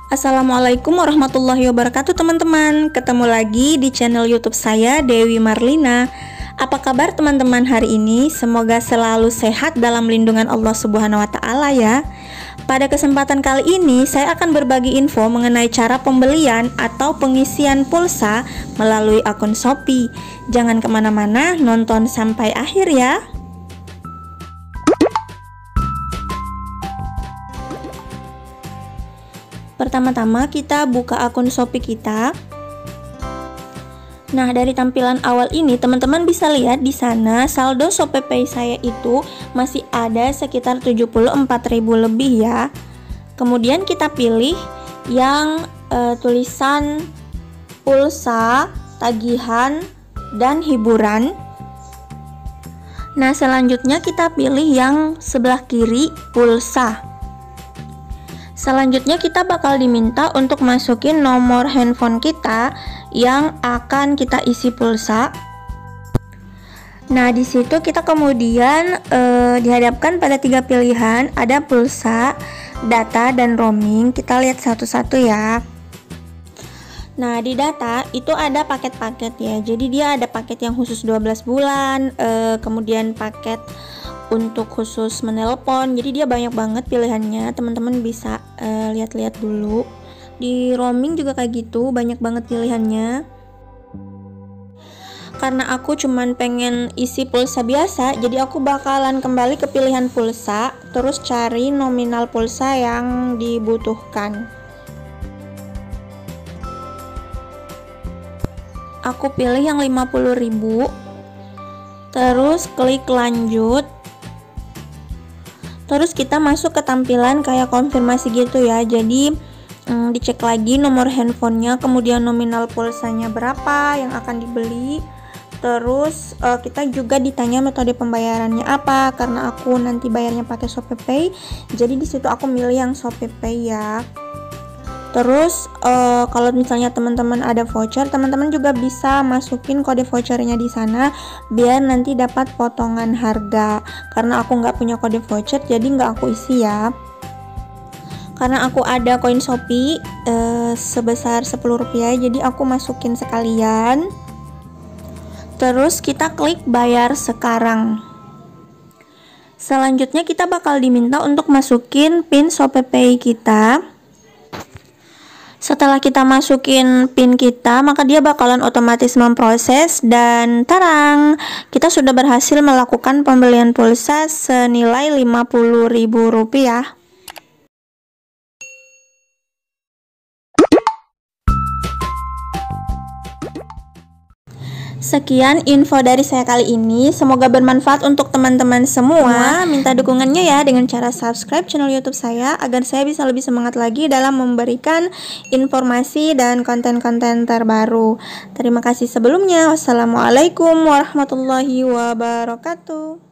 Assalamualaikum warahmatullahi wabarakatuh teman-teman. Ketemu lagi di channel YouTube saya, Dewi Marlina. Apa kabar teman-teman hari ini? Semoga selalu sehat dalam lindungan Allah Subhanahu wa taala ya. Pada kesempatan kali ini saya akan berbagi info mengenai cara pembelian atau pengisian pulsa melalui akun Shopee. Jangan kemana-mana, nonton sampai akhir ya. Pertama-tama kita buka akun Shopee kita. Nah, dari tampilan awal ini teman-teman bisa lihat di sana saldo ShopeePay saya itu masih ada sekitar 74.000 lebih ya. Kemudian kita pilih yang tulisan pulsa, tagihan, dan hiburan. Nah, selanjutnya kita pilih yang sebelah kiri pulsa. Selanjutnya kita bakal diminta untuk masukin nomor handphone kita yang akan kita isi pulsa. Nah, di situ kita kemudian dihadapkan pada 3 pilihan, ada pulsa, data, dan roaming. Kita lihat satu-satu ya. Nah, di data itu ada paket-paket ya. Jadi dia ada paket yang khusus 12 bulan, kemudian paket untuk khusus menelpon. Jadi dia banyak banget pilihannya. Teman-teman bisa lihat-lihat dulu. Di roaming juga kayak gitu, banyak banget pilihannya. Karena aku cuman pengen isi pulsa biasa, jadi aku bakalan kembali ke pilihan pulsa, terus cari nominal pulsa yang dibutuhkan. Aku pilih yang 50.000. Terus klik lanjut. Terus kita masuk ke tampilan kayak konfirmasi gitu ya. Jadi dicek lagi nomor handphonenya, kemudian nominal pulsanya berapa yang akan dibeli. Terus kita juga ditanya metode pembayarannya apa, karena aku nanti bayarnya pakai ShopeePay. Jadi di situ aku milih yang ShopeePay ya. Terus kalau misalnya teman-teman ada voucher, teman-teman juga bisa masukin kode vouchernya di sana biar nanti dapat potongan harga. Karena aku nggak punya kode voucher, jadi nggak aku isi ya. Karena aku ada koin Shopee sebesar Rp10, jadi aku masukin sekalian. Terus kita klik bayar sekarang. Selanjutnya kita bakal diminta untuk masukin PIN ShopeePay kita. Setelah kita masukin PIN kita, maka dia bakalan otomatis memproses dan tarang, kita sudah berhasil melakukan pembelian pulsa senilai Rp50.000. Sekian info dari saya kali ini, semoga bermanfaat untuk teman-teman semua. Minta dukungannya ya dengan cara subscribe channel YouTube saya agar saya bisa lebih semangat lagi dalam memberikan informasi dan konten-konten terbaru. Terima kasih sebelumnya. Wassalamualaikum warahmatullahi wabarakatuh.